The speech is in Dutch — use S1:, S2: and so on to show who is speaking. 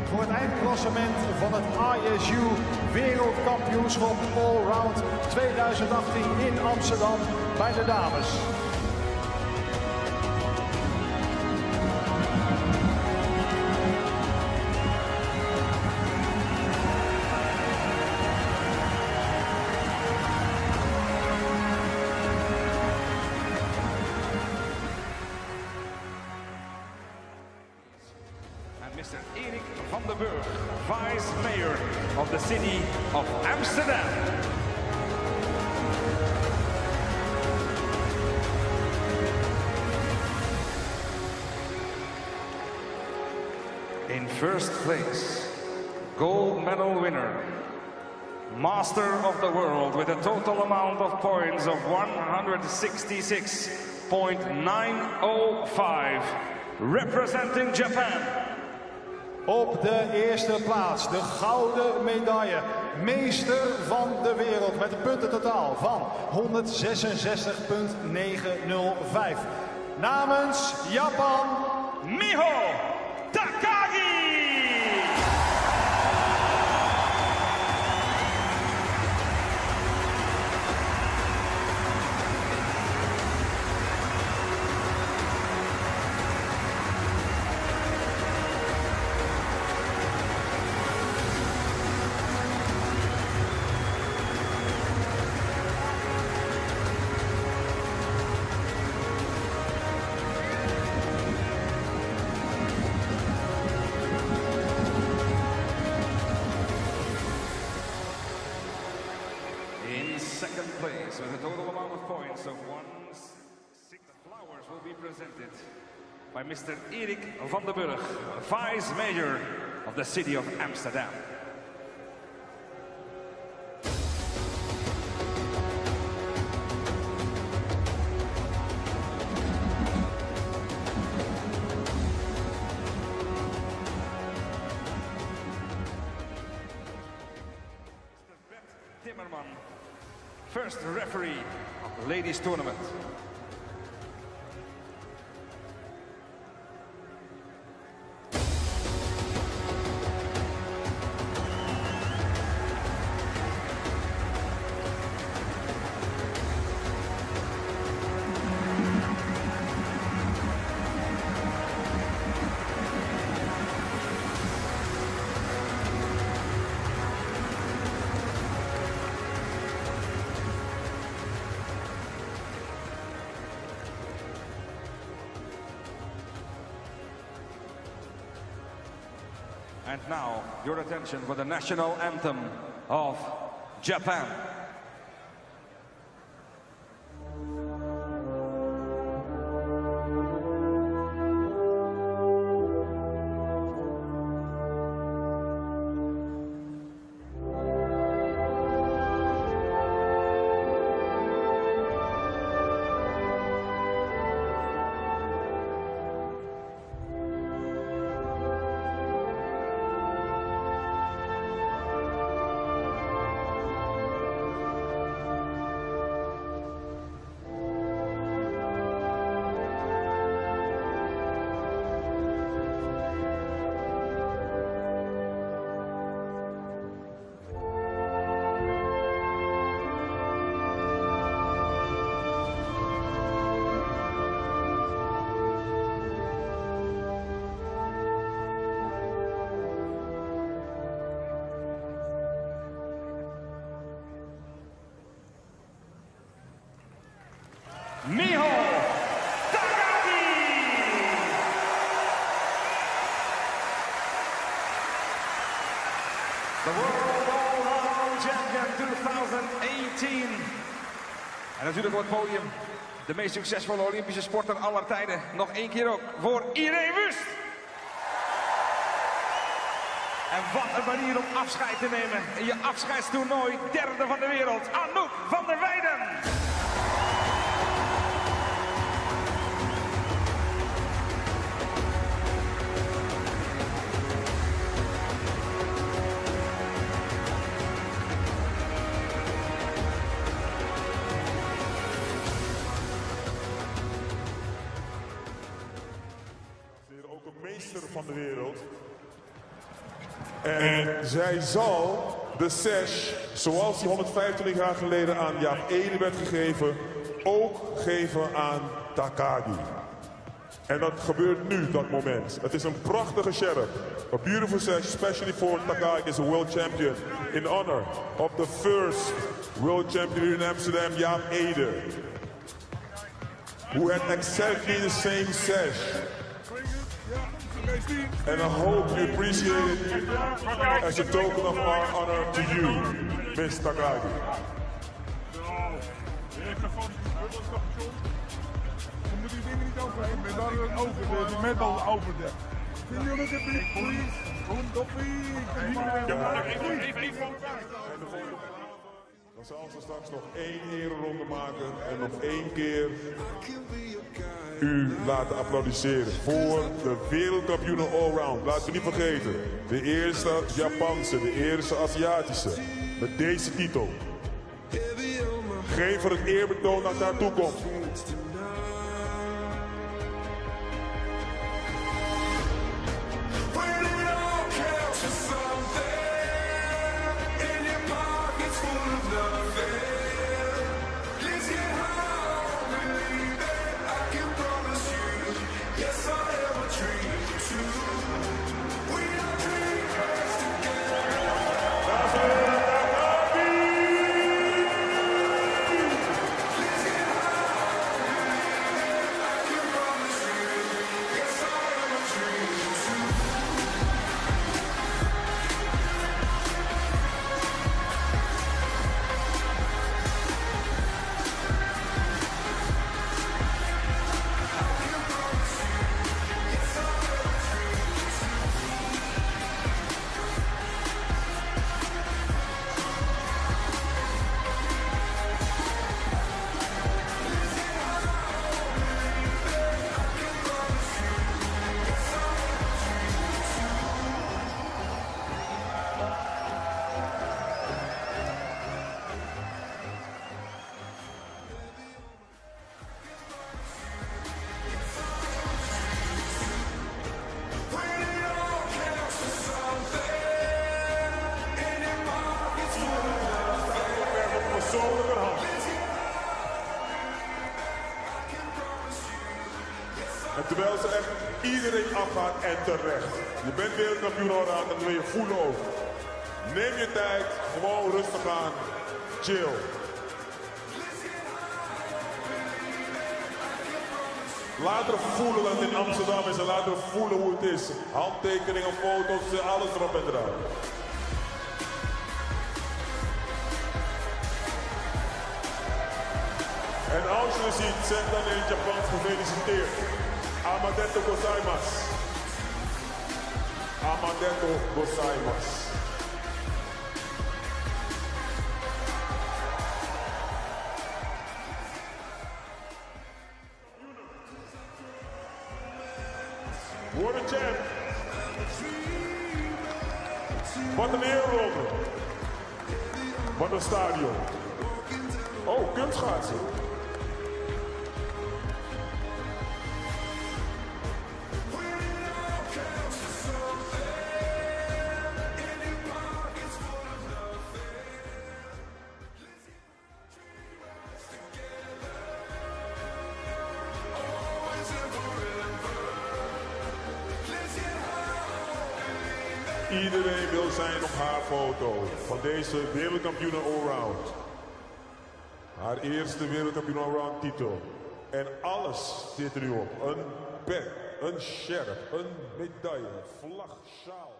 S1: voor het eindklassement van het ISU Wereldkampioenschap Allround 2018 in Amsterdam bij de dames.
S2: Mr. Erik van den Burg, Vice Mayor of the City of Amsterdam. In first place, gold medal winner, Master of the World with a total amount of points of 166.905, representing Japan.
S1: Op de eerste plaats de gouden medaille. Meester van de wereld met een puntentotaal van 166.905. Namens Japan,
S2: Miho Takagi. Second place with a total amount of points of 1,600. Flowers will be presented by Mr. Erik van den Burg, Vice Mayor of the City of Amsterdam. Mr. Bert Timmerman, first referee of the ladies tournament. And now, your attention for the national anthem of Japan. Miho Takagi! The World Allround Champion 2018. En natuurlijk op het podium de meest succesvolle Olympische sporter aller tijden. Nog één keer ook voor Irene Wust. En wat een manier om afscheid te nemen in je afscheidstoernooi. Derde van de wereld, Anouk van der Weijden.
S3: Ook een meester van de wereld. En zij zal de sash, zoals die 125 jaar geleden aan Jaap Ede werd gegeven, ook geven aan Takagi. En dat gebeurt nu, dat moment. Het is een prachtige sheriff. A beautiful sash, especially for Takagi as a world champion. In honor of the first world champion in Amsterdam, Jaap Ede. Who had exactly the same sash. And I hope you appreciate it as a token of our honor to you, Miss Takagi. Dan zal ze straks nog 1 ereronde maken en nog 1 keer u laten applaudisseren voor de wereldkampioenen allround. Laten we niet vergeten, de eerste Japanse, de eerste Aziatische met deze titel. Geef er het eerbetoon dat daartoe komt. En terwijl ze echt iedereen afgaat en terecht. Je bent wereldkampioen al aan, dan wil je voelen ook. Neem je tijd, gewoon rustig aan. Chill. Laat er voelen dat het in Amsterdam is en laat er voelen hoe het is. Handtekeningen, foto's, alles erop en eraan. En als je het ziet, zeg dan in het Japans gefeliciteerd. Amadetto gozaimasu. Amadetto gozaimasu. What a champ. Wat een eerronde. Wat een stadion. Oh, kunstschaatsen. Iedereen wil zijn of haar foto van deze wereldkampioenen allround. Haar eerste wereldkampioen allround titel. En alles zit er nu op. Een pet, een sheriff, een medaille, vlag, sjaal.